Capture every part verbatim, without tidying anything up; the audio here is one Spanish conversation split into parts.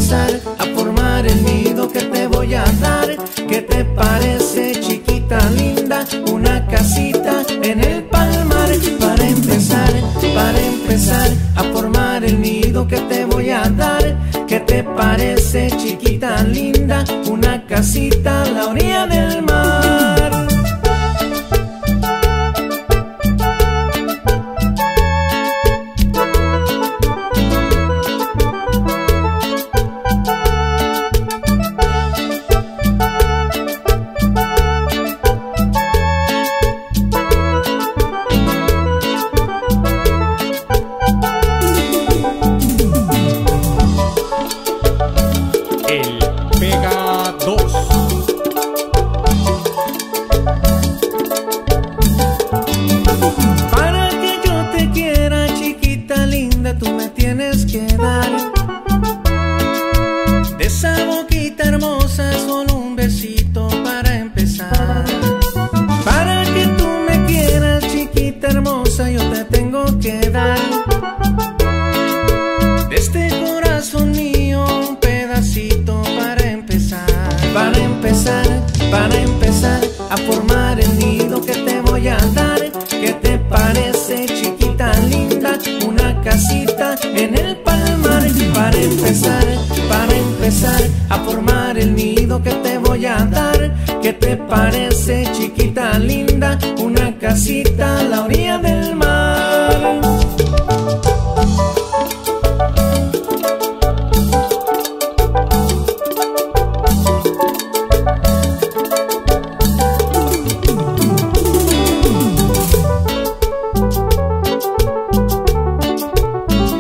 empezar a formar el nido que te voy a dar. ¿Qué te parece, chiquita linda? Una casita en el palmar. Para empezar, para empezar a formar el nido que te voy a dar. ¿Qué te parece, chiquita linda? Una casita a la orilla del mar. Para que yo te quiera, chiquita linda, tú me tienes que dar de esa boquita hermosa solo un besito para empezar. Para que tú me quieras, chiquita hermosa, yo te tengo que dar de este corazón mío un pedacito para empezar. Para empezar, para empezar a formar el nido que te voy a dar. ¿Qué te parece, chiquita linda? Una casita en el palmar. Para empezar, para empezar a formar el nido que te voy a dar. ¿Qué te parece, chiquita linda? Una casita a la orilla del mar.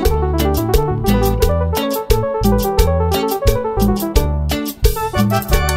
Bye.